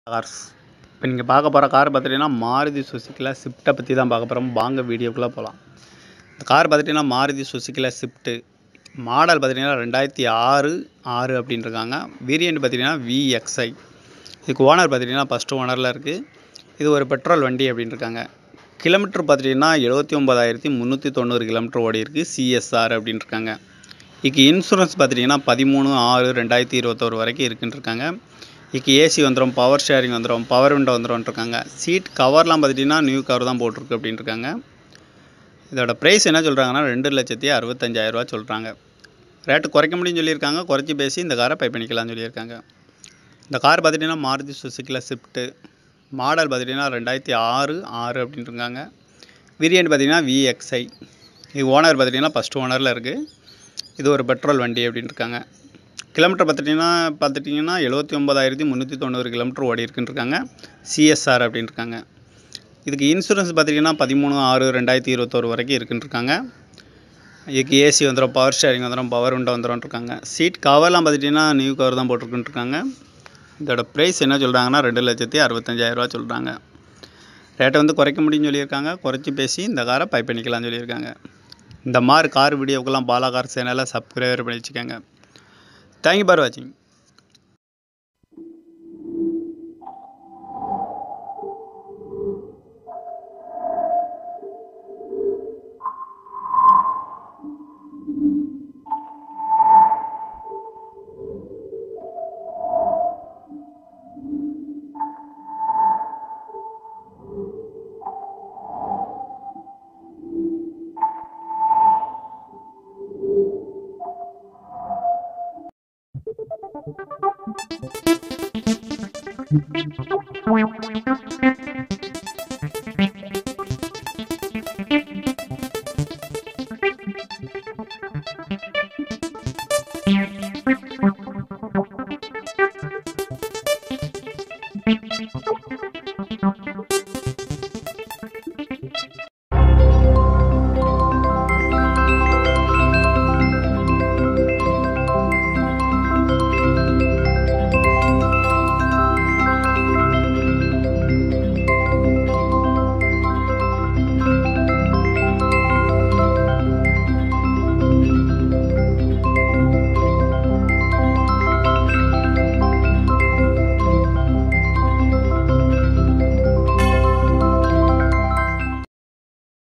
Cars இப்போ நீங்கள் பார்க்க போகிற கார் பார்த்துட்டிங்கன்னா மாருதி சுசுக்கியில் ஸ்விஃப்ட்டை பற்றி தான் பார்க்க போகிறோம். வாங்க வீடியோக்குள்ளே போகலாம். இந்த கார் பார்த்துட்டிங்கன்னா மாருதி சுசுக்கியில் ஸ்விஃப்ட்டு மாடல் பார்த்துட்டிங்கன்னா 2006 அப்படின்னு இருக்காங்க. வேரியண்ட் பார்த்திங்கன்னா VXI. இதுக்கு ஓனர் பார்த்துட்டிங்கன்னா ஃபஸ்ட்டு ஓனரில் இருக்குது. இது ஒரு பெட்ரோல் வண்டி அப்படின்னு இருக்காங்க. கிலோமீட்டர் பார்த்துட்டிங்கன்னா 79,390 கிலோமீட்டர் ஓடி இருக்குது. CSR அப்படின்னு இருக்காங்க. இதுக்கு இன்சூரன்ஸ் பார்த்துட்டிங்கன்னா 13/6/2021 வரைக்கும் இருக்குன்னு இருக்காங்க. இதுக்கு ஏசி வந்துடும், பவர் ஷேரிங் வந்துடும், பவர் விண்டோ வந்துடும் இருக்காங்க. சீட் கவர்லாம் பார்த்துட்டிங்கன்னா நியூ கவர் தான் போட்டிருக்கு அப்படின்னு இருக்காங்க. இதோட ப்ரைஸ் என்ன சொல்கிறாங்கன்னா 2,65,000 சொல்கிறாங்க. ரேட்டு குறைக்க முடியும்னு சொல்லியிருக்காங்க. குறைச்சி பேசி இந்த காரை பை பண்ணிக்கலாம்னு சொல்லியிருக்காங்க. இந்த கார் பார்த்துட்டிங்கன்னா மாருதி சுசுக்கியில் ஸ்விஃப்ட்டு மாடல் பார்த்துட்டிங்கன்னா 2006 அப்படின்னு இருக்காங்க. வேரியண்ட் பார்த்திங்கன்னா VXI. இது ஓனர் பார்த்துட்டிங்கன்னா ஃபஸ்ட் ஓனரில் இருக்குது. இது ஒரு பெட்ரோல் வண்டி அப்படின்னு இருக்காங்க. கிலோமீட்டர் பார்த்துட்டிங்கன்னா 79,390 கிலோமீட்டர் ஓடி இருக்குன்னு இருக்காங்க. CSR அப்படின்னு இருக்காங்க. இதுக்கு இன்சூரன்ஸ் பார்த்திங்கன்னா 13/6/2021 வரைக்கும் இருக்குன்னு இருக்காங்க. இதுக்கு ஏசி வந்துடும், பவர் ஷேரிங் வந்துடும், பவர் விண்டோ வந்துடும் இருக்காங்க. சீட் கவர்லாம் பார்த்துட்டிங்கன்னா நியூ கவர் தான் போட்டிருக்குன்னு இருக்காங்க. இதோட ப்ரைஸ் என்ன சொல்கிறாங்கன்னா 2,65,000 சொல்கிறாங்க. ரேட்டை வந்து குறைக்க முடியும்னு சொல்லியிருக்காங்க. குறைச்சி பேசி இந்த காரை பை பண்ணிக்கலாம்னு சொல்லியிருக்காங்க. இந்த மாதிரி கார் வீடியோக்கெல்லாம் பாலா கார் சேனலை சப்ஸ்கிரைபர் பண்ணி வச்சுக்கோங்க. Thank you for watching. Wow.